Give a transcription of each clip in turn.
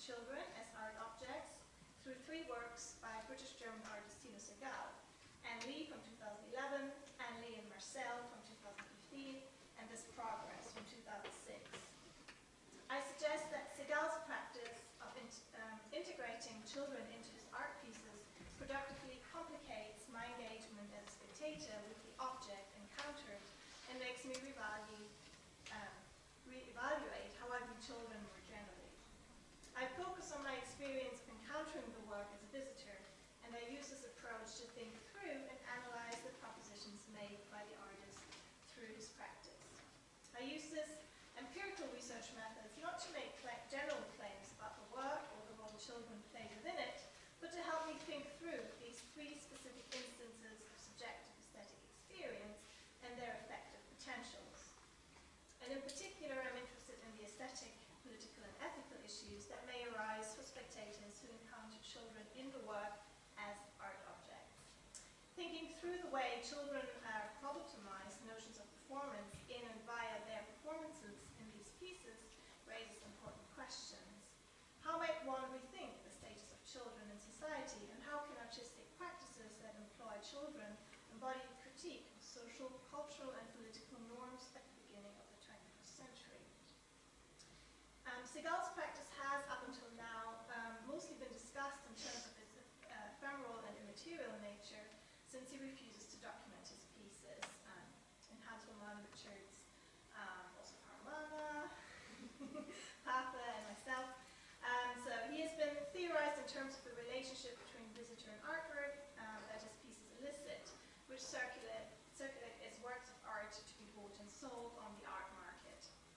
children as art objects through 3 works by British-German artist Tina Segal, Anne Lee from 2011, Anne Lee and Marcel from 2015, and This Progress from 2006. I suggest that Segal's practice of integrating children into his art pieces productively complicates my engagement as a spectator with the object encountered and makes me reevaluate how I view children more generally. I focus on my experience of encountering the work as a visitor, and I use this approach to think through and analyze the propositions made by the artist through his practice. I use this empirical research methods not to make general claims about the work or the role children play within it, but to help me think through these 3 specific instances of subjective aesthetic experience and their effective potentials. And in particular, I'm interested in the aesthetic, political, and ethical issues that may arise for spectators who encounter children in the work as art objects. Thinking through the way children problematize notions of performance in and via their performances in these pieces raises important questions. How might one rethink the status of children in society, and how can artistic practices that employ children embody a critique of social, cultural, and political norms at the beginning of the 21st century? Segal's practice has, up until now, mostly been discussed in terms of its ephemeral and immaterial nature, since he refuses to document his pieces. And Hans Roman Richards, also Parmana, Papa, and myself. So he has been theorized in terms of the relationship between visitor and artwork that his pieces elicit, which circulate as works of art to be bought and sold on the art market.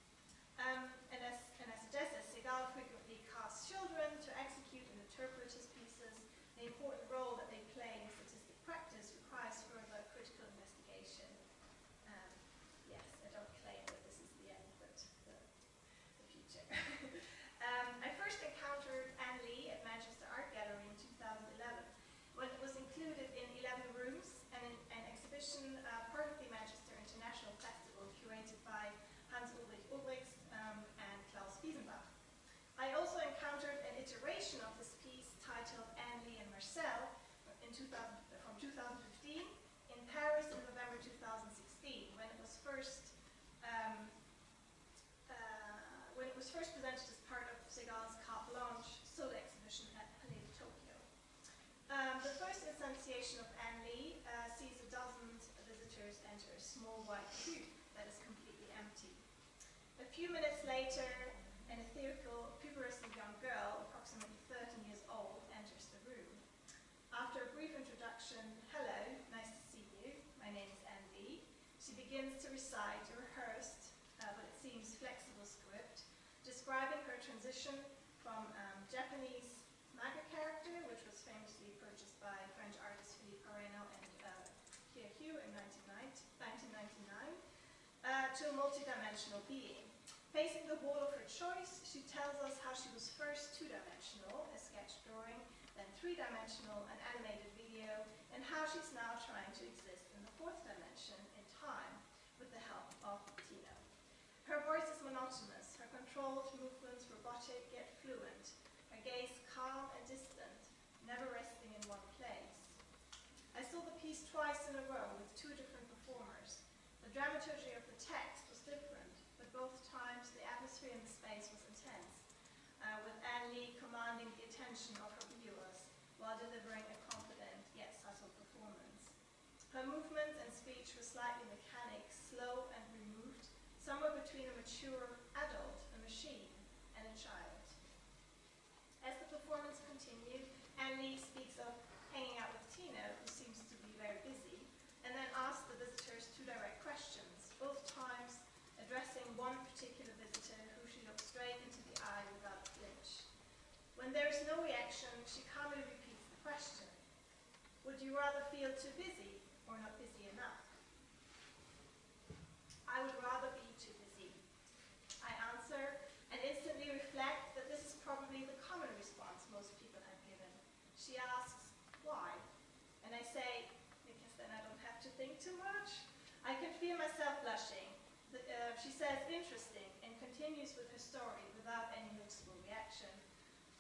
And as suggested, Segal frequently casts children to execute and interpret his pieces. The important role that they play in statistic practice requires further critical investigation. Yes, I don't claim that this is the end, but the future. I first encountered Anne Lee at Manchester Art Gallery in 2011, when it was included in 11 Rooms and an exhibition part of the Manchester International Festival curated by Hans-Ulrich Ulrichs and Klaus Wiesenbach. I also encountered an iteration of this piece titled Anne Lee and Marcel from 2015 in Paris in November 2016, when it was first presented as part of Segal's carte blanche solo exhibition at Ballet de Tokyo. The first instantiation of Anne Lee sees a dozen visitors enter a small white cube that is completely empty. A few minutes later, an ethereal, pubescent young girl, approximately 13 years old, enters the room. After a brief introduction, "Hello, nice to see you, my name is Anne Lee," she begins to recite a rehearsed, but it seems flexible script, describing her transition from Japanese manga character, which was famously purchased by French artists Philippe Areno and Pierre Hugh in 1999, to a multidimensional being. Facing the wall of her choice, she tells us how she was first 2-dimensional, a sketch drawing, then 3-dimensional, an animated video, and how she's now trying to exist in the 4th dimension in time with the help of Tino. Her voice is monotonous, her controlled movements robotic yet fluent, her gaze calm and distant, never resting in one place. I saw the piece twice in a row with 2 different performers. The dramaturgy of the text was different, but both times the atmosphere in the space was intense, with Anne Lee commanding the attention of her viewers while delivering a confident yet subtle performance. Her movements and speech were slightly mechanic, slow and removed, somewhere between a mature adult, a machine, and a child. As the performance continued, Anne Lee speaks of hanging out with Tino, who seems to be very busy, and then asks the visitors 2 direct questions, both times addressing one particular visitor who she looks straight into the eye without flinch. When there is no reaction, she calmly repeats the question: "Would you rather feel too busy or not busy enough?" "I would rather be too busy," I answer, and instantly reflect that this is probably the common response most people have given. She asks, "Why?" And I say, "Because then I don't have to think too much." I can feel myself blushing. She says, "Interesting," and continues with her story without any noticeable reaction.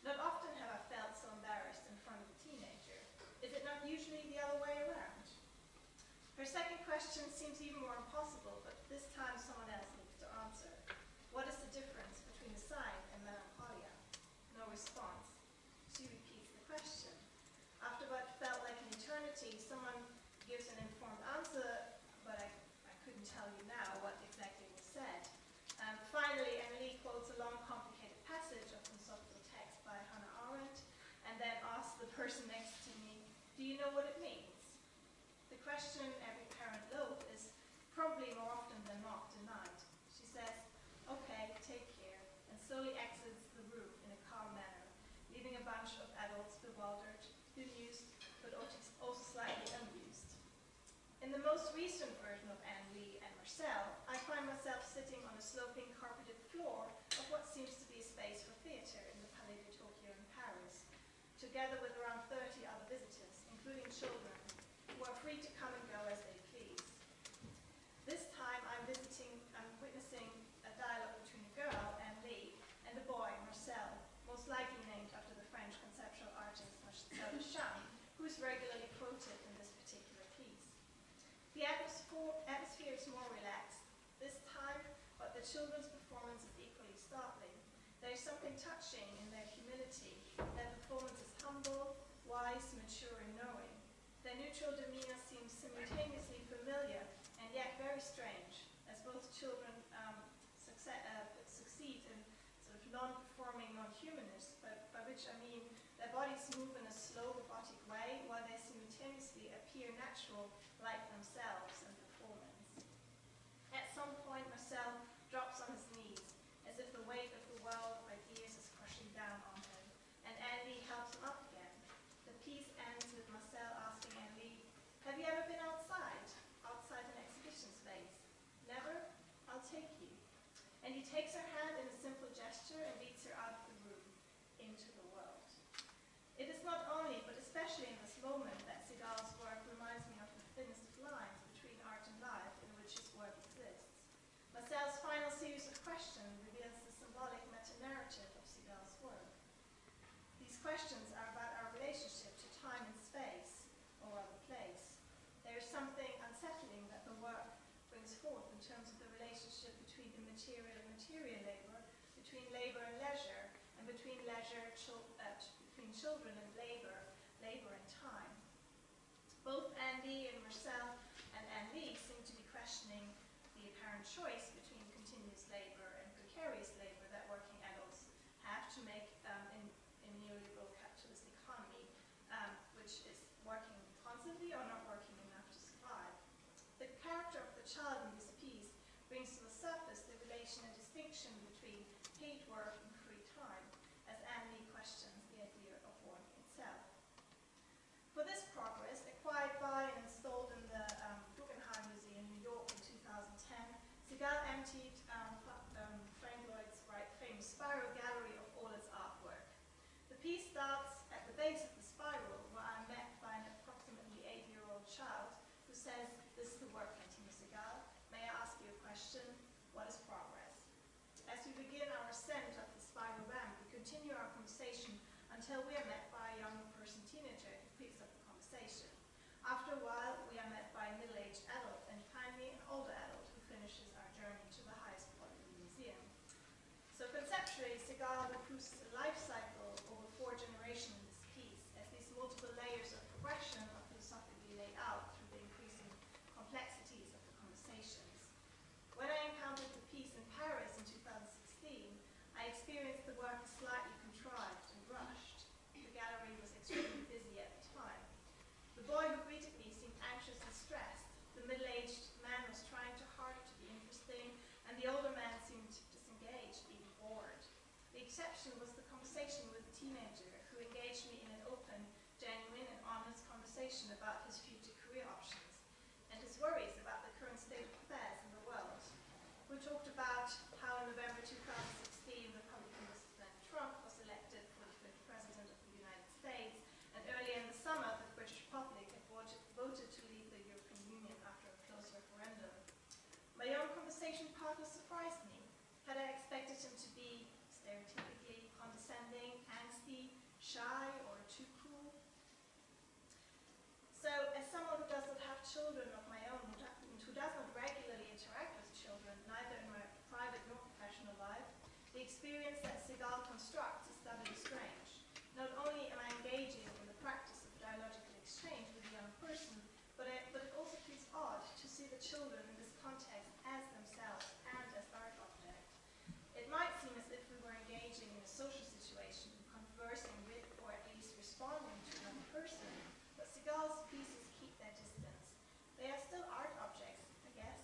Not often have I felt so embarrassed in front of a teenager. Is it not usually the other way around? Her second question seems even more impossible, but this time someone else needs to answer. What is the difference between a sign and melancholia? No response. She repeats the question. After what felt like an eternity, someone gives an informed answer, but I couldn't tell you now what exactly was said. Finally, Emily quotes a long, complicated passage of philosophical text by Hannah Arendt, and then asks the person next to me, do you know what it means? The question every parent loathes is probably more often than not denied. She says, okay, take care, and slowly exits the room in a calm manner, leaving a bunch of adults bewildered, bemused, but also slightly amused. In the most recent version of Anne Lee and Marcel, I find myself sitting on a sloping carpeted floor of what seems to be a space for theatre in the Palais de Tokyo in Paris, together with around 30 other visitors, including children, who are free to come and go as they please. This time I'm witnessing a dialogue between a girl, Anne Lee, and a boy, Marcel, most likely named after the French conceptual artist Marcel Duchamp, who is regularly quoted in this particular piece. The atmosphere is more relaxed this time, but the children's performance is equally startling. There is something touching in their humility. Their performance is humble, wise, mature, and knowing. Their neutral demeanor seems simultaneously familiar and yet very strange, as both children succeed in sort of non-performing non-humanists, by which I mean their bodies move in a slow robotic way while they simultaneously appear natural like themselves in performance. At some point, Marcel drops on his knees, as if the weight of the world of ideas is crushing down on him, and Andy helps him up again. The piece ends with Marcel asking Andy, have you ever been outside an exhibition space? Never? I'll take you. And he takes her hand in a simple gesture and leads her out of the room, into the world. It is not only, but especially in this moment, that Segal's work reminds me of the thinnest of lines between art and life in which his work exists. Marcel's final series of questions reveals the symbolic meta-narrative of Segal's work. These questions are about our relationship to time and space, or rather place. There is something unsettling that the work brings forth in terms of the relationship between immaterial and material labor, between labor and leisure, and between between children and labor and time. Both Andy and Marcel and Anne Lee seem to be questioning the apparent choice between continuous labor and precarious labor that working adults have to make in neoliberal capitalist economy, which is working constantly or not working enough to survive. The character of the child in this piece brings to the surface the relation and distinction between paid work and free time, as Anne Lee questions the idea of work itself. For this progress, acquired by and installed in the Guggenheim Museum in New York in 2010, Segal emptied Frank Lloyd's famous spiral gallery of all its artwork. The piece starts at the base of the spiral, where I'm met by an approximately 8-year-old child who says, this is the work, Martina Segal. May I ask you a question? What is progress? As we begin our ascent up the spiral ramp, we continue our conversation until we are met by a young person teenager who picks up the conversation. After a while, we are met by a middle-aged adult, and finally an older adult who finishes our journey to the highest part of the museum. So conceptually, Segal recruits a life cycle over 4 generations in this piece, as these multiple layers of progression are philosophically laid out through the increasing complexities of the conversations. When I encountered the piece in Paris in 2016, I experienced the work as slightly contrived and rushed. The gallery was extremely busy at the time. The boy who greeted me seemed anxious and stressed. The middle-aged man was trying too hard to be interesting, and the older man seemed disengaged, even bored. The exception was the conversation with the teenager, who engaged me in an open, genuine, and honest conversation about his future career options and his worries about the current state of affairs in the world. We talked about how in November 2016, Republican President Trump was elected for the 5th President of the United States, and earlier in the summer, the British public had voted to leave the European Union after a close referendum. My young conversation partner surprised me. Had I expected him to be stereotypically condescending, angsty, shy or too cool. So, as someone who doesn't have children of my own, who doesn't regularly interact with children, neither in my private nor professional life, the experience that Segal constructs is doubly strange. Not only am I engaging in the practice of dialogical exchange with a young person, but it also feels odd to see the children in this context as themselves and as art objects. It might seem as if we were engaging in a social situation, conversing with or at least responding to another person, but Segal's pieces keep their distance. They are still art objects, I guess,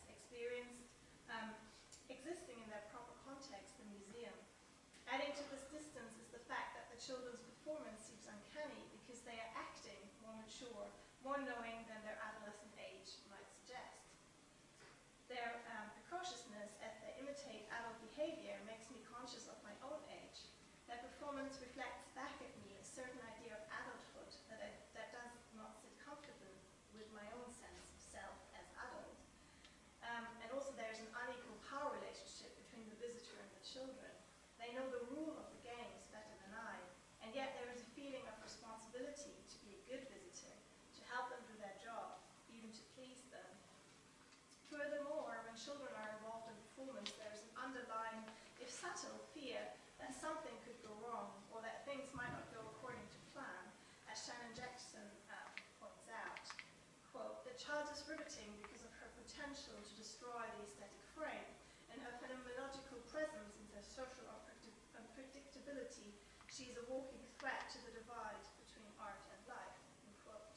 existing in their proper context, the museum. Adding to this distance is the fact that the children's performance seems uncanny because they are acting more mature, more knowing than their adolescent age might suggest. Their precociousness as they imitate adult behavior makes me conscious of my own age. Their performance reflects back at me a certain idea of adulthood that does not sit comfortably with my own sense of self as adult. And also there's an unequal power relationship between the visitor and the children. They know the rule of the games better than I, and yet there is a feeling of responsibility to be a good visitor, to help them do their job, even to please them. Furthermore, when children are involved in performance, there is an underlying, if subtle, fear that something could go wrong, or that things might not go according to plan, as Shannon Jackson points out. Quote, "The child is riveting because of her potential to destroy the aesthetic frame, and her phenomenological presence and her social unpredictability. She is a walking threat to the divide between art and life." Unquote.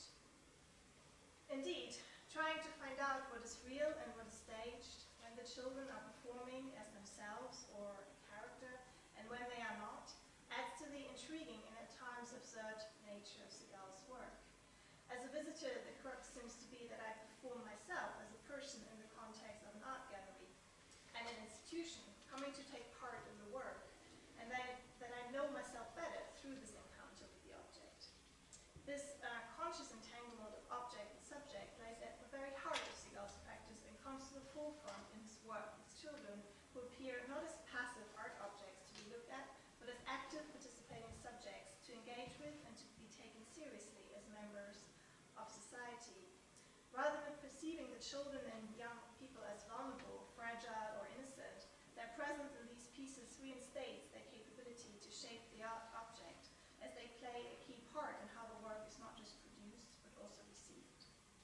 Indeed, trying to find out what is real and what is staged, when the children are performing as themselves or a character, and when they are not, adds to the intriguing and at times absurd nature of Segal's work. As a visitor, the crux seems to be that I perform myself as a person in the context of an art gallery and an institution, coming to take part in the work, and that I know myself better through this encounter with the object. This conscious entanglement of object and subject lies at the very heart of Segal's practice and comes to the forefront in his work with children who appear not as passive art objects to be looked at, but as active participating subjects to engage with and to be taken seriously as members of society. Rather than perceiving the children and young people as vulnerable, fragile, or innocent, their presence in these pieces reinstates their capability to shape the art object, as they play a key part in how the work is not just produced, but also received.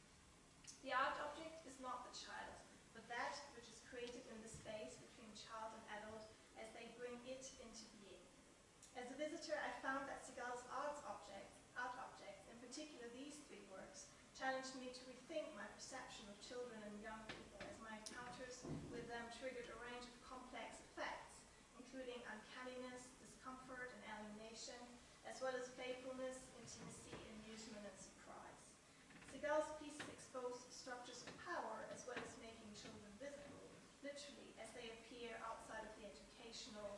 The art object is not the child, but that which is created in the space between child and adult as they bring it into being. As a visitor, I found that Segal's art objects, in particular these three works, challenged me to rethink my perception of children and young people, as my encounters with them triggered a range of complex effects, including uncanniness, discomfort, and alienation, as well as playfulness, intimacy, amusement, and surprise. Segal's pieces expose structures of power as well as making children visible, literally, as they appear outside of the educational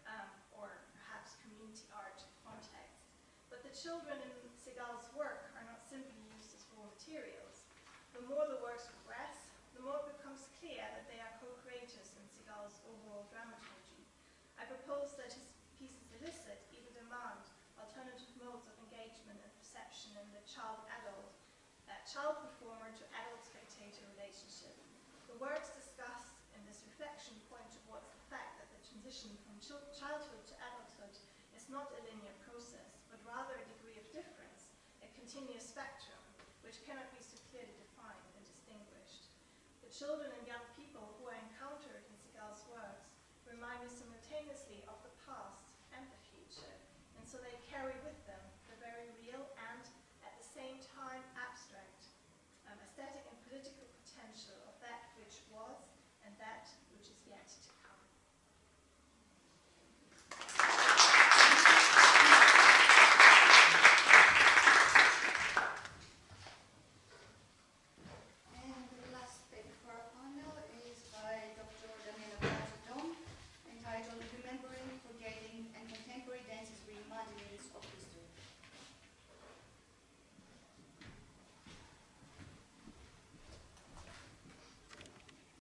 or perhaps community art context. But the children in Segal's work are not simply used as raw materials. The more the works progress, the more it becomes clear that they are co-creators in Segal's overall dramaturgy. I propose that his pieces elicit, even demand, alternative modes of engagement and perception in the child-adult, child performer to adult spectator relationship. The works discussed in this reflection point towards the fact that the transition from childhood to adulthood is not a linear process, but rather a degree of difference, a continuous spectrum, which cannot be so clearly defined and distinguished. The children and young people who are encountered in Segal's works remind me simultaneously of the past